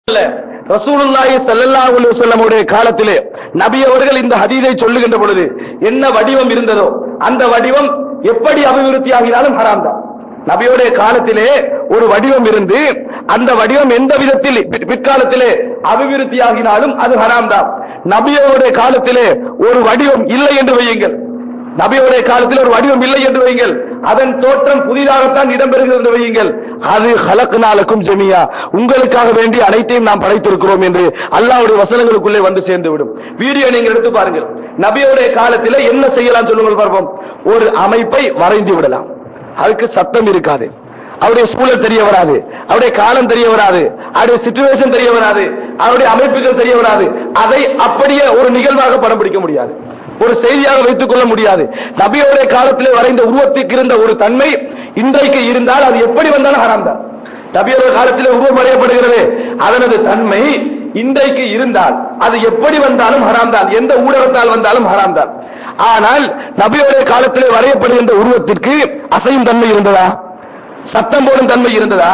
ரசூலுல்லாஹி ஸல்லல்லாஹு அலைஹி வஸல்லம் உடைய காலத்திலே நபி அவர்கள் இந்த ஹதீஸை சொல்லுகின்ற பொழுது என்ன வடிவம் இருந்ததோ அந்த வடிவம் எப்படி அபிவிருத்தி ஆகினாலும் ஹராம் தான். நபியோடைய காலத்திலே ஒரு வடிவம் இருந்து அந்த வடிவம் எந்த விதத்தில் பிற்காலத்திலே அபிவிருத்தி ஆகினாலும் அது ஹராம் தான். நபியோடைய காலத்திலே ஒரு வடிவம் இல்லை என்று வையுங்கள், நபியோடைய காலத்தில் ஒரு வடிவம் இல்லை என்று வையுங்கள், அதன் தோற்றம் புதிதாகத்தான் இடம்பெறுகிறது என்று வையுங்கள், அது ஹலக்னாலக்கும் ஜமியா, உங்களுக்காக வேண்டி அனைத்தையும் நாம் படைத்திருக்கிறோம் என்று அல்லாஹ்வுடைய வசனங்களுக்குள்ளே வந்து சேர்ந்து விடும். வீடியோ நீங்கள் எடுத்து பாருங்கள். நபியோடைய காலத்தில் என்ன செய்யலாம் சொல்லுங்கள் பார்ப்போம். ஒரு அமைப்பை வரைந்து விடலாம், அதுக்கு சத்தம் இருக்காது, அவருடைய சூழல் தெரிய வராது, அவருடைய காலம் தெரிய வராது, அவருடைய சிச்சுவேஷன் தெரிய வராது, அவருடைய அமைப்புகள் தெரிய வராது. அதை அப்படியே ஒரு நிகழ்வாக படம் பிடிக்க முடியாது, ஒரு செய்தியாக வைத்துக் கொள்ள முடியாது. நபியோடைய காலத்திலே வரைந்த உருவத்துக்கு இருந்த ஒரு தன்மை இன்றைக்கு இருந்தால் அது எப்படி வந்தாலும் ஹராம் தான். நபியோடைய காலத்திலே உருவம் வரையப்படுகிறது, அதனது தன்மை இன்றைக்கு இருந்தால் அது எப்படி வந்தாலும் ஹராம் தான், எந்த ஊடகத்தால் வந்தாலும் ஹராம் தான். ஆனால் நபியோடைய காலத்திலே வரையப்படுகின்ற உருவத்திற்கு அசையும் தன்மை இருந்ததா, சத்தம் போடும் தன்மை இருந்ததா,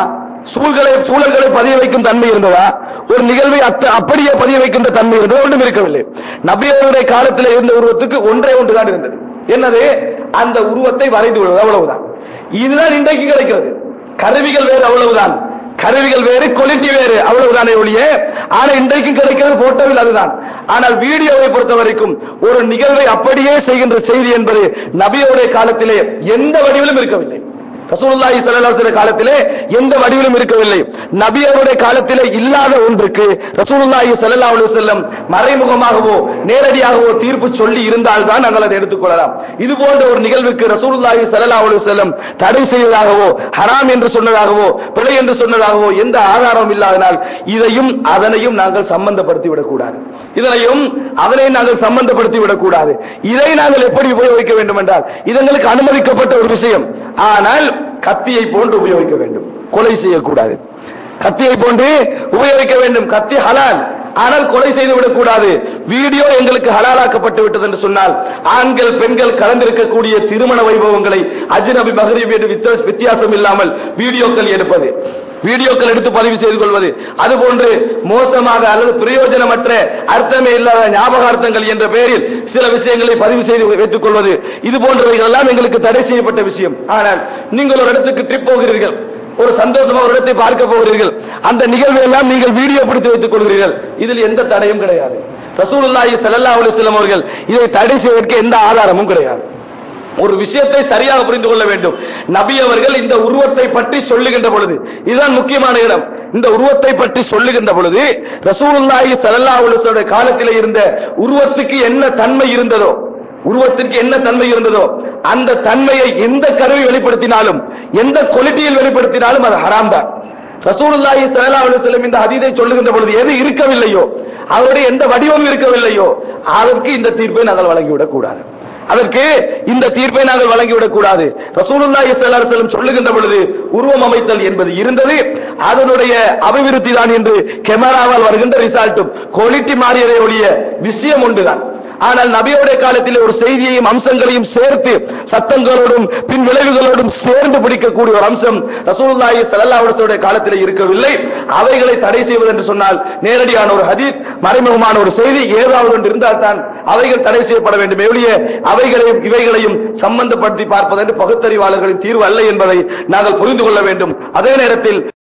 சூழல்களை பதிய வைக்கும் தன்மை இருந்ததா, ஒரு நிகழ்வை அப்படியே பதிய வைக்கின்ற தன்மை இருந்தது? ஒன்றும் இருக்கவில்லை. நபியோருடைய காலத்தில் இருந்த உருவத்துக்கு ஒன்றே ஒன்றுதான் இருந்தது. என்னது? அந்த உருவத்தை வரைந்து விடுவது, அவ்வளவுதான். இதுதான் இன்றைக்கு கிடைக்கிறது. கருவிகள் வேறு, அவ்வளவுதான். கருவிகள் வேறு, குவாலிட்டி வேறு, அவ்வளவுதானே ஒழிய. ஆனா இன்றைக்கு கிடைக்கிறது போட்டோவில் அதுதான். ஆனால் வீடியோவை பொறுத்த வரைக்கும் ஒரு நிகழ்வை அப்படியே செய்கின்ற செய்தி என்பது நபியோடைய காலத்திலே எந்த வடிவிலும் இருக்கவில்லை. ரசூலுல்லாஹி ஸல்லல்லாஹு அலைஹி வஸல்லம் காலத்திலே எந்த வடிவிலும் இருக்கவில்லை. நபி அவருடைய காலத்திலே இல்லாத ஒன்றுக்கு ரசூலுல்லாஹி ஸல்லல்லாஹு அலைஹி வஸல்லம் மறைமுகமாகவோ நேரடியாகவோ தீர்ப்பு சொல்லி இருந்தால் தான் நாங்கள் அதை எடுத்துக்கொள்ளலாம். இது போன்ற ஒரு நிகழ்வுக்கு ரசூலுல்லாஹி ஸல்லல்லாஹு அலைஹி வஸல்லம் தடை செய்வதாகவோ ஹராம் என்று சொன்னதாகவோ பிழை என்று சொன்னதாகவோ எந்த ஆதாரமும் இல்லாதனால் இதையும் அதனையும் நாங்கள் சம்பந்தப்படுத்தி விடக்கூடாது, இதனையும் அதனையும் நாங்கள் சம்பந்தப்படுத்தி விடக்கூடாது. இதை நாங்கள் எப்படி உபயோகிக்க வேண்டும் என்றால் இது எங்களுக்கு அனுமதிக்கப்பட்ட ஒரு விஷயம். ஆனால் கத்தியை போன்று உபயோகிக்க வேண்டும், கொலை செய்யக்கூடாது. கத்தியை போன்று உபயோகிக்க வேண்டும். கத்தி ஹலால், ஆனால் கொலை செய்து விடக்கூடாது. வீடியோ எங்களுக்கு ஹலாலாக்கப்பட்டு விட்டது என்று சொன்னால் ஆண்கள் பெண்கள் கலந்திருக்கக்கூடிய திருமண வைபவங்களை அஜ்னபி மஹ்ரிப் என்று வித்தியாசம் இல்லாமல் வீடியோக்கள் எடுப்பது, வீடியோக்கள் எடுத்து பதிவு செய்து கொள்வது, அதுபோன்று மோசமாக அல்லது பிரயோஜனமற்ற அர்த்தமே இல்லாத ஞாபகார்த்தங்கள் என்ற பெயரில் சில விஷயங்களை பதிவு செய்து வைத்துக் கொள்வது, இது போன்றவைகள் எல்லாம் எங்களுக்கு தடை செய்யப்பட்ட விஷயம். ஆனால் நீங்கள் ஒரு இடத்துக்கு ட்ரிப் போகிறீர்கள், ஒரு சந்தோஷமா ஒரு இடத்தை பார்க்க போகிறீர்கள், அந்த நிகழ்வை எல்லாம் நீங்கள் வீடியோ பிடித்து வைத்துக் கொள்கிறீர்கள், இதில் எந்த தடையும் கிடையாது. ரசூலுல்லாஹி ஸல்லல்லாஹு அலைஹி வஸல்லம் அவர்கள் இதை தடை செய்வதற்கு எந்த ஆதாரமும் கிடையாது. ஒரு விஷயத்தை சரியாக புரிந்து கொள்ள வேண்டும். நபி அவர்கள் இந்த உருவத்தை பற்றி சொல்லுகின்ற பொழுது, இதுதான் முக்கியமான இடம், இந்த உருவத்தை பற்றி சொல்லுகின்ற பொழுது ரசூலுல்லாஹி ஸல்லல்லாஹு அலைஹி வஸல்லம் காலத்தில் இருந்த உருவத்துக்கு என்ன தன்மை இருந்ததோ, உருவத்திற்கு என்ன தன்மை இருந்ததோ அந்த தன்மையை எந்த கருவி வெளிப்படுத்தினாலும் எந்த குவாலிட்டியில் வெளிப்படுத்தினாலும் அது ஹராம் தான். ரசூலுல்லாஹி ஸல்லல்லாஹு அலைஹி வஸல்லம் இந்த ஹதீஸை சொல்லுகின்ற பொழுது எது இருக்கவில்லையோ, அவருடைய எந்த வடிவம் இருக்கவில்லையோ அதற்கு இந்த தீர்ப்பை நாங்கள் வழங்கிவிடக் கூடாது, அதற்கு இந்த தீர்ப்பை நாங்கள் வழங்கிவிடக் கூடாது. ரசூலுல்லாஹி ஸல்லல்லாஹு அலைஹி வஸல்லம் சொல்லுகின்ற பொழுது உருவம் அமைத்தல் என்பது இருந்தது, அதனுடைய அபிவிருத்தி தான் என்று கேமராவால் வருகின்ற ரிசல்ட்டும் குவாலிட்டி மாறியதை ஒழிய விஷயம் ஒன்றுதான். ஆனால் நபியோடைய காலத்தில் ஒரு செய்தியையும் அம்சங்களையும் சேர்த்து சத்தங்களோடும் பின் விளைவுகளோடும் சேர்ந்து பிடிக்கக்கூடிய ஒரு அம்சம் ரசூலுல்லாஹி ஸல்லல்லாஹு அலைஹி வஸல்லம் காலத்தில் இருக்கவில்லை. அவைகளை தடை செய்வது என்று சொன்னால் நேரடியான ஒரு ஹதீஸ், மறைமுகமான ஒரு செய்தி ஏதாவது ஒன்று இருந்தால் தான் அவைகள் தடை செய்யப்பட வேண்டும். எவ்வளிய அவைகளையும் இவைகளையும் சம்பந்தப்படுத்தி பார்ப்பது என்று பகுத்தறிவாளர்களின் தீர்வு அல்ல என்பதை நாங்கள் புரிந்து கொள்ள வேண்டும். அதே நேரத்தில்